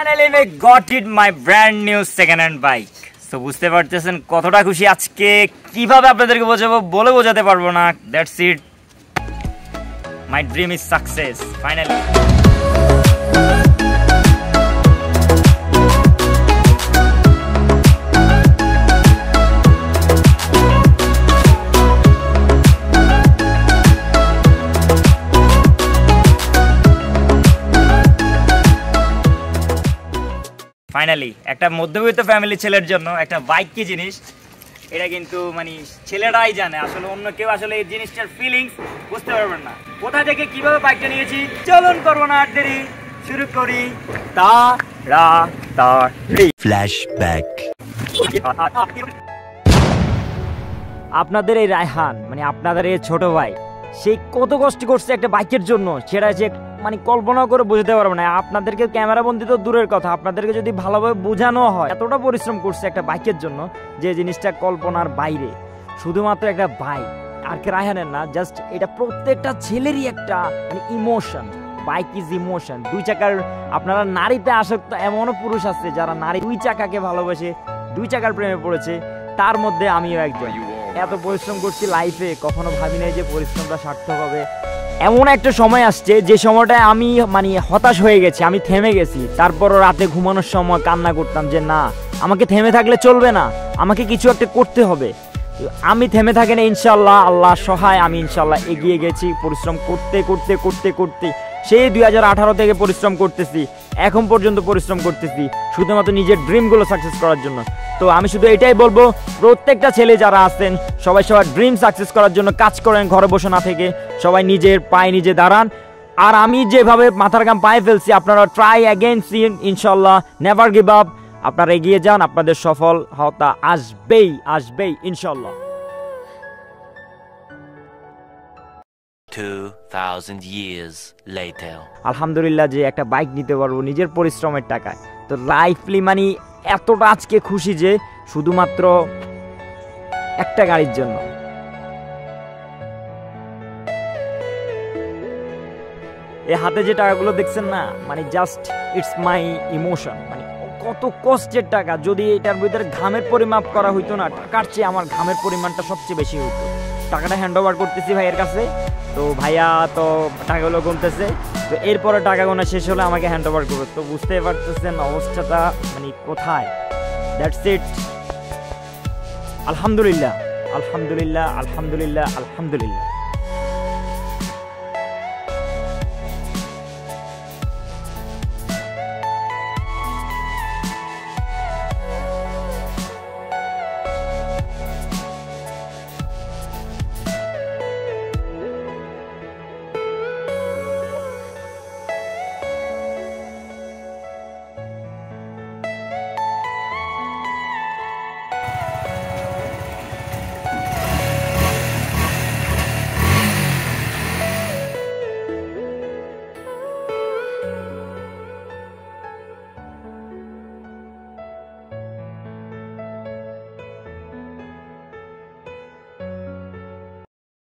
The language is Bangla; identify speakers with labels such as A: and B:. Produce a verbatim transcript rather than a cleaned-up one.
A: Finally we got it, my brand new second hand bike. So বুঝতে পারতেছেন কতটা খুশি আজকে, কিভাবে আপনাদেরকে বোঝাবো বলে বোঝাতে পারবো না। That's it. My dream is success finally. Finally একটা মধ্যবিত্ত ফ্যামিলি ছেলের জন্য একটা বাইক কি জিনিস এটা কিন্তু মানে ছেলেরাই জানে, আসলে অন্য কেউ আসলে এই জিনিসটার ফিলিংস বুঝতে পারবেন না। কোথা থেকে কিভাবে বাইকটা নিয়েছি চলুন করবো না আর দেরি, শুরু করি। তা রা তা
B: ফ্ল্যাশব্যাক।
A: আপনাদের এই রায়হান মানে আপনাদের এই ছোট ভাই সে কত কষ্ট করছে একটা বাইকের জন্য, সেটা যে মানে কল্পনা করে বুঝতে পারবো না। আপনাদেরকে ক্যামেরা বন্দি তো দূরের কথা, আপনাদেরকে যদি ভালোভাবে বোঝানো হয় এতটা পরিশ্রম করছে একটা বাইকের জন্য যে জিনিসটা কল্পনার বাইরে। শুধুমাত্র একটা বাইক আর কে রায়হানের না, জাস্ট এটা প্রত্যেকটা ছেলেরই একটা মানে ইমোশন। Bike is emotion. দুই চাকার আপনারা নারীতে আসক্ত এমনও পুরুষ আছে যারা নারী দুই চাকাকে ভালোবাসে, দুই চাকার প্রেমে পড়েছে, তার মধ্যে আমিও একজন। এত পরিশ্রম করছি লাইফে, কখনো ভাবি নাই যে পরিশ্রমটা সার্থক হবে। এমন একটা সময় আসছে যে সময়টায় আমি মানে হতাশ হয়ে গেছি, আমি থেমে গেছি। তারপরও রাতে ঘুমানোর সময় কান্না করতাম যে না, আমাকে থেমে থাকলে চলবে না, আমাকে কিছু একটা করতে হবে। আমি থেমে থাকি না, ইনশাল্লাহ আল্লাহ সহায় আমি ইনশাল্লাহ এগিয়ে গেছি পরিশ্রম করতে করতে করতে করতে। সেই দুই হাজার আঠারো থেকে পরিশ্রম করতেছি, এখন পর্যন্ত পরিশ্রম করতেছি শুধুমাত্র নিজের ড্রিমগুলো সাকসেস করার জন্য। তো আমি শুধু এটাই বলবো, প্রত্যেকটা ছেলে যারা আছেন সবাই সবার ড্রিম সাকসেস করার জন্য কাজ করেন, ঘরে বসে না থেকে সবাই নিজের পায়ে নিজে দাঁড়ান। আর আমি যেভাবে মাথার ঘাম পায়ে ফেলছি, আপনারা ট্রাই অ্যাগেন সিন, ইনশাল্লাহ নেভার গিভ আপ। আপনারা এগিয়ে যান, আপনাদের সফল হতা আসবেই আসবেই ইনশাল্লাহ।
B: two thousand years later.
A: আলহামদুলিল্লাহ যে একটা বাইক নিতে পারবো নিজের পরিশ্রমের টাকায়। তো লাইফলি মানে এতটা আজকে খুশি যে শুধুমাত্র একটা গাড়ির জন্য। এই হাতে যে টাকাগুলো দেখছেন না, মানে জাস্ট ইটস মাই ইমোশন। মানে কত কষ্টের টাকা, যদি এটার ভিতরে ঘামের পরিমাপ করা হইতো না, টাকার চেয়ে আমার ঘামের পরিমাণটা সবচেয়ে বেশি হইতো। টাকাটা হ্যান্ড ওভার করতেছি ভাইয়ের কাছে, তো ভাইয়া তো টাকাগুলো গুনতেছে, তো এরপরে টাকা গোনা শেষ হলে আমাকে হ্যান্ড ওভার করবে। তো বুঝতে পারতেছেন অবস্থাটা মানে কোথায়। That's it. আলহামদুলিল্লাহ আলহামদুলিল্লাহ আলহামদুলিল্লাহ আলহামদুলিল্লাহ।